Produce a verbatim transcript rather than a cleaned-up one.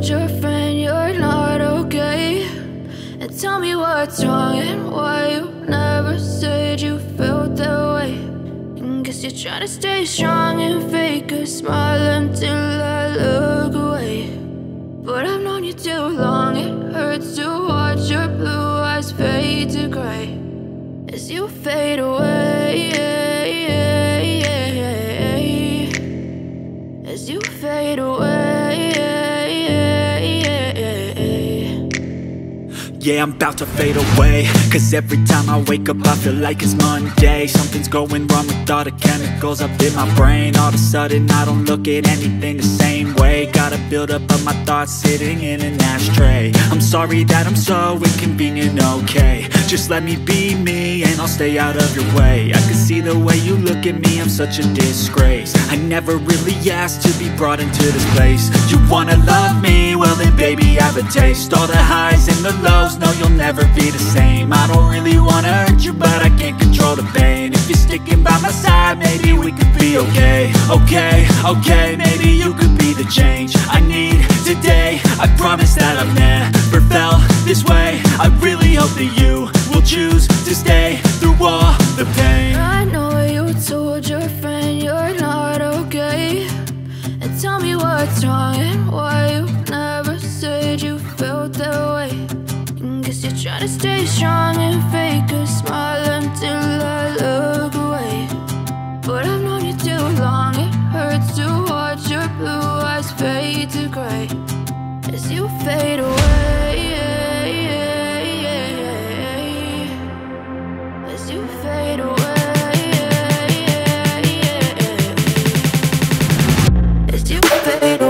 told your friend you're not okay, and tell me what's wrong and why you never said you felt that way. And guess you're trying to stay strong and fake a smile until I look away. But I've known you too long, it hurts to watch your blue eyes fade to gray as you fade away, as you fade away. Yeah, I'm about to fade away, cause every time I wake up I feel like it's Monday. Something's going wrong with all the chemicals up in my brain. All of a sudden I don't look at anything the same way. Gotta build up of my thoughts sitting in an ashtray. I'm sorry that I'm so inconvenient, okay. Just let me be me and I'll stay out of your way. I can see the way you look at me, I'm such a disgrace. I never really asked to be brought into this place. You wanna love me? Well then baby, have a taste. All the highs and the lows, no, you'll never be the same. I don't really wanna hurt you, but I can't control the pain. If you're sticking by my side, maybe we could be okay. Okay, okay, maybe you could be the change I need today. I promise that I've never felt this way. I really hope that you will choose to stay through all the pain. I know you told your friend you're not okay, and tell me what's wrong and why you never said you felt that way. Guess you're trying to stay strong and fake a smile until I look away. But I've known you too long, it hurts to watch your blue eyes fade to gray as you fade away, as you fade away, as you fade away.